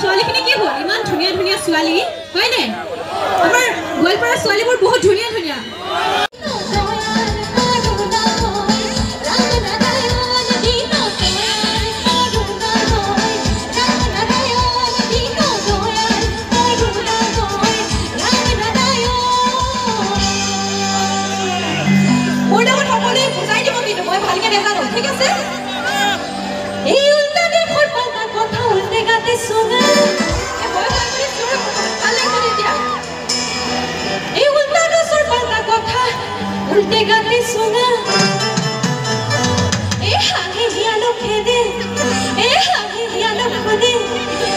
ছোৱালীখিনি কি হ'ল ইমান ধুনীয়া ধুনীয়া ছোৱালী হয়নে আমাৰ গোৱালপাৰা ছোৱালীবোৰ বহুত ধুনীয়া ধুনীয়া ঠিক আছে এই উল্টা দেখৰ পাল্টা কথা উল্টে গাতে সোনা এ ভয় কৰি চোৰ পালে কৰি দিয়া এই উল্টা দেখৰ পাল্টা কথা উল্টে গাতে সোনা এ হাগে হিয়ালো খেদে এ হাগে হিয়ালো খদে